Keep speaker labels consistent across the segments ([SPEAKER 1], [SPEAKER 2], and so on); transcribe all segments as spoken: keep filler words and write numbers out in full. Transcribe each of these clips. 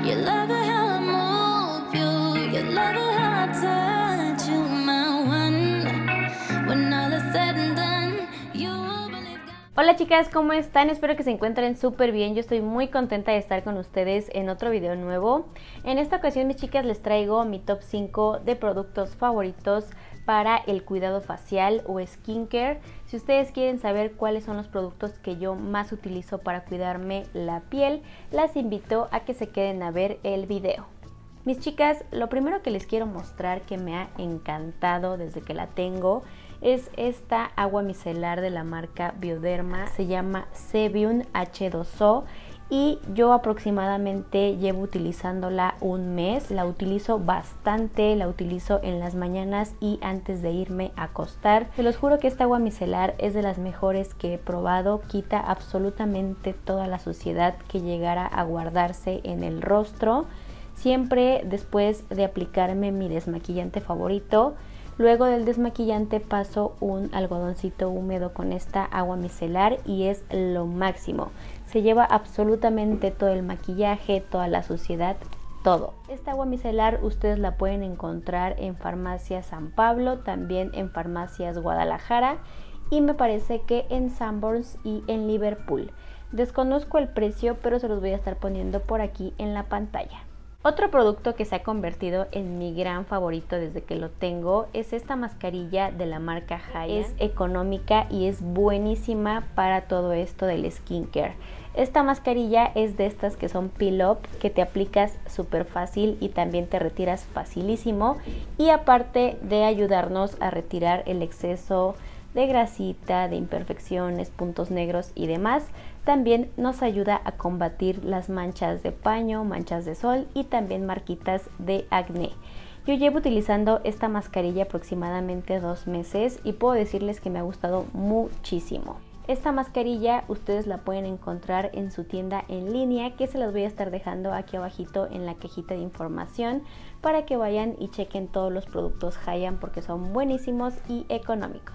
[SPEAKER 1] You love it how I move you. You love it how I touch you, my one. When all is said and done, you will believe God.
[SPEAKER 2] Hola chicas, ¿cómo están? Espero que se encuentren súper bien. Yo estoy muy contenta de estar con ustedes en otro video nuevo. En esta ocasión, mis chicas, les traigo mi top cinco de productos favoritos para el cuidado facial o skincare. Si ustedes quieren saber cuáles son los productos que yo más utilizo para cuidarme la piel, las invito a que se queden a ver el video. Mis chicas, lo primero que les quiero mostrar que me ha encantado desde que la tengo es esta agua micelar de la marca Bioderma. Se llama Sebium H dos O y yo aproximadamente llevo utilizándola un mes. La utilizo bastante, la utilizo en las mañanas y antes de irme a acostar. Se los juro que esta agua micelar es de las mejores que he probado. Quita absolutamente toda la suciedad que llegara a guardarse en el rostro. Siempre después de aplicarme mi desmaquillante favorito, luego del desmaquillante paso un algodoncito húmedo con esta agua micelar y es lo máximo. Se lleva absolutamente todo el maquillaje, toda la suciedad, todo. Esta agua micelar ustedes la pueden encontrar en Farmacias San Pablo, también en Farmacias Guadalajara y me parece que en Sanborns y en Liverpool. Desconozco el precio, pero se los voy a estar poniendo por aquí en la pantalla. Otro producto que se ha convertido en mi gran favorito desde que lo tengo es esta mascarilla de la marca Haiyan. Es económica y es buenísima para todo esto del skincare. Esta mascarilla es de estas que son peel up, que te aplicas súper fácil y también te retiras facilísimo. Y aparte de ayudarnos a retirar el exceso de grasita, de imperfecciones, puntos negros y demás, también nos ayuda a combatir las manchas de paño, manchas de sol y también marquitas de acné. Yo llevo utilizando esta mascarilla aproximadamente dos meses y puedo decirles que me ha gustado muchísimo. Esta mascarilla ustedes la pueden encontrar en su tienda en línea, que se las voy a estar dejando aquí abajito en la cajita de información para que vayan y chequen todos los productos Haiyan porque son buenísimos y económicos.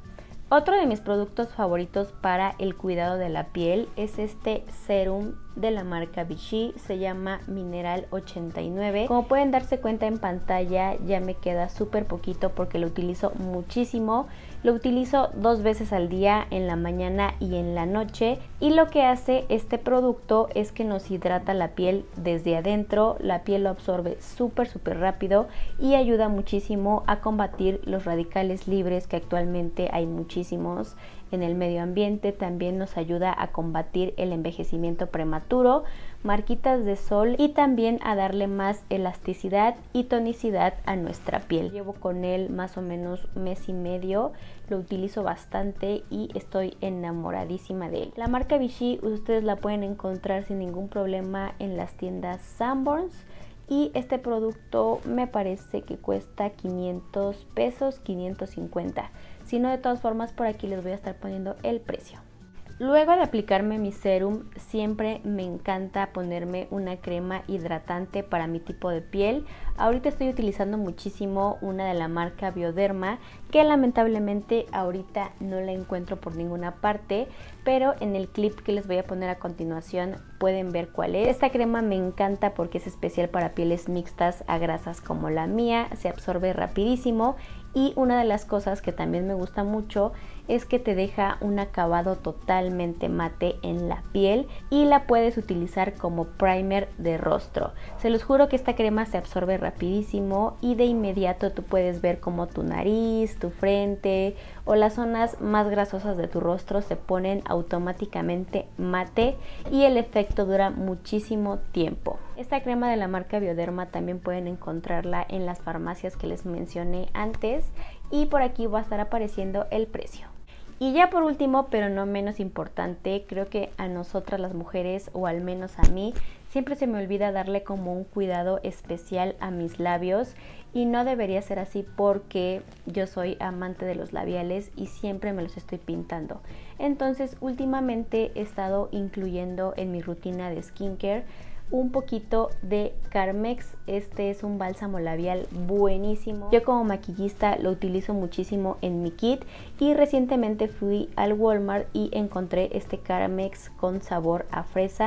[SPEAKER 2] Otro de mis productos favoritos para el cuidado de la piel es este serum de la marca Vichy, se llama Mineral ochenta y nueve. Como pueden darse cuenta en pantalla ya me queda súper poquito porque lo utilizo muchísimo. Lo utilizo dos veces al día, en la mañana y en la noche, y lo que hace este producto es que nos hidrata la piel desde adentro. La piel lo absorbe súper súper rápido y ayuda muchísimo a combatir los radicales libres, que actualmente hay muchísimos en el medio ambiente. También nos ayuda a combatir el envejecimiento prematuro, marquitas de sol y también a darle más elasticidad y tonicidad a nuestra piel. Llevo con él más o menos un mes y medio, lo utilizo bastante y estoy enamoradísima de él. La marca Vichy ustedes la pueden encontrar sin ningún problema en las tiendas Sanborns y este producto me parece que cuesta quinientos pesos, quinientos cincuenta. Si no, de todas formas por aquí les voy a estar poniendo el precio. Luego de aplicarme mi serum, siempre me encanta ponerme una crema hidratante para mi tipo de piel. Ahorita estoy utilizando muchísimo una de la marca Bioderma, que lamentablemente ahorita no la encuentro por ninguna parte, pero en el clip que les voy a poner a continuación pueden ver cuál es. Esta crema me encanta porque es especial para pieles mixtas a grasas como la mía, se absorbe rapidísimo. Y una de las cosas que también me gusta mucho es que te deja un acabado totalmente mate en la piel y la puedes utilizar como primer de rostro. Se los juro que esta crema se absorbe rapidísimo y de inmediato tú puedes ver como tu nariz, tu frente o las zonas más grasosas de tu rostro se ponen automáticamente mate y el efecto dura muchísimo tiempo. Esta crema de la marca Bioderma también pueden encontrarla en las farmacias que les mencioné antes y por aquí va a estar apareciendo el precio. Y ya por último, pero no menos importante, creo que a nosotras las mujeres, o al menos a mí, siempre se me olvida darle como un cuidado especial a mis labios y no debería ser así porque yo soy amante de los labiales y siempre me los estoy pintando. Entonces últimamente he estado incluyendo en mi rutina de skincare un poquito de Carmex. Este es un bálsamo labial buenísimo. Yo como maquillista lo utilizo muchísimo en mi kit y recientemente fui al Walmart y encontré este Carmex con sabor a fresa.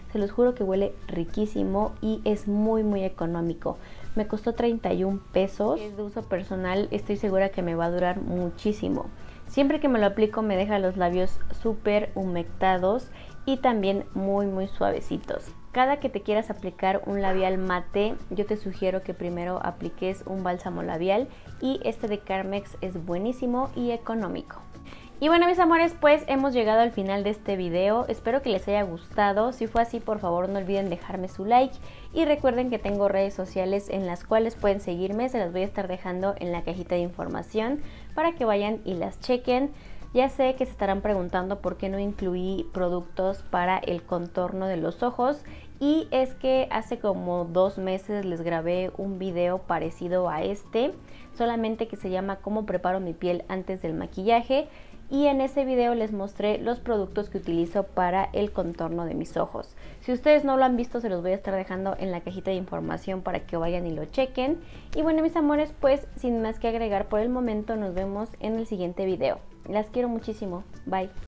[SPEAKER 2] Se los juro que huele riquísimo y es muy muy económico. Me costó treinta y un pesos. Es de uso personal, estoy segura que me va a durar muchísimo. Siempre que me lo aplico me deja los labios súper humectados y también muy muy suavecitos. Cada que te quieras aplicar un labial mate, yo te sugiero que primero apliques un bálsamo labial, y este de Carmex es buenísimo y económico. Y bueno, mis amores, pues hemos llegado al final de este video. Espero que les haya gustado. Si fue así, por favor no olviden dejarme su like. Y recuerden que tengo redes sociales en las cuales pueden seguirme. Se las voy a estar dejando en la cajita de información para que vayan y las chequen. Ya sé que se estarán preguntando por qué no incluí productos para el contorno de los ojos. Y es que hace como dos meses les grabé un video parecido a este, solamente que se llama Cómo preparo mi piel antes del maquillaje. Y en ese video les mostré los productos que utilizo para el contorno de mis ojos. Si ustedes no lo han visto, se los voy a estar dejando en la cajita de información para que vayan y lo chequen. Y bueno, mis amores, pues sin más que agregar por el momento, nos vemos en el siguiente video. Las quiero muchísimo. Bye.